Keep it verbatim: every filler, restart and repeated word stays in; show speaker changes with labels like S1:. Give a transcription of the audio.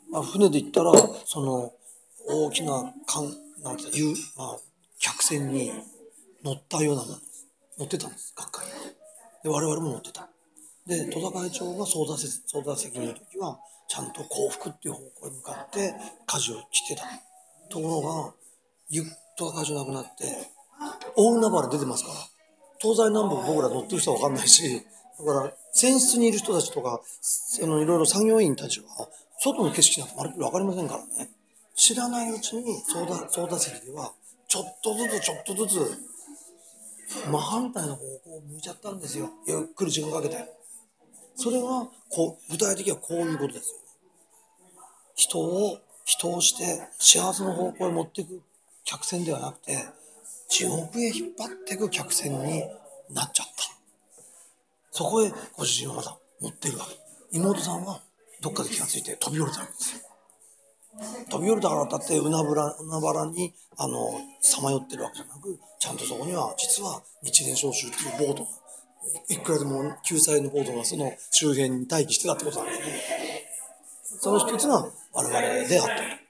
S1: まあ、船で行ったらその大きな艦なんていう、まあ、客船に乗ったようなもの乗ってたんです、学会に。で我々も乗ってた。で戸田会長が操舵席操舵席にいる時はちゃんと幸福っていう方向に向かって舵を切ってた。ところが戸田会長亡くなって大海原出てますから、東西南北僕ら乗ってる人は分かんないし、だから船室にいる人たちとかあのいろいろ作業員たちは外の景色なんてまるっきり分かりませんからね。知らないうちに操舵操舵席ではちょっとずつちょっとずつ真反対の方向を向いちゃったんですよ、ゆっくり時間かけて。それがこう具体的にはこういうことですよ。人を人をして幸せの方向へ持っていく客船ではなくて地獄へ引っ張っていく客船になっちゃった。そこへご主人はまだ乗ってるわけ。妹さんはどっかで気がついて飛び降りたわけですよ。飛び降りたからだって海原海原にあのさまよってるわけじゃなく、ちゃんとそこには実は日蓮召集っていうボートがいくらでも救済のボートがその周辺に待機してたってことなんですね。その一つが我々であったと。